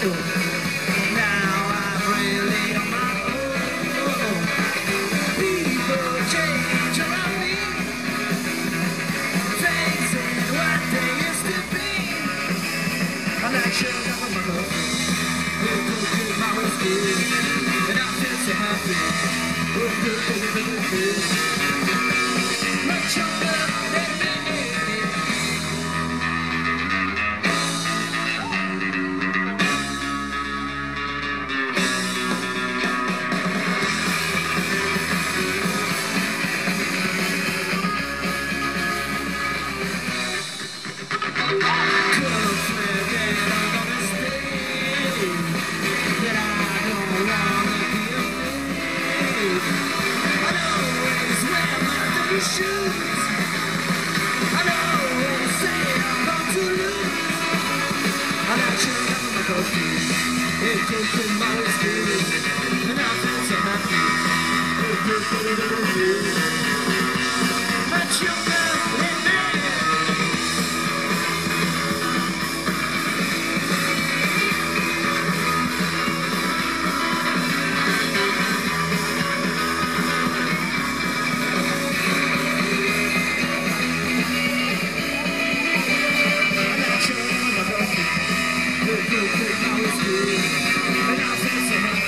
Now I'm really on my own. People change around me, things ain't what they used to be. And I chilled up on my coffee, with my whiskey, and I feel so happy. Much younger than me. Shoes. I know when you say I'm going to lose. I'm not sure I'm gonna go through. It goes in my whiskey, and I feel so happy. Much younger than me. And I feel so happy.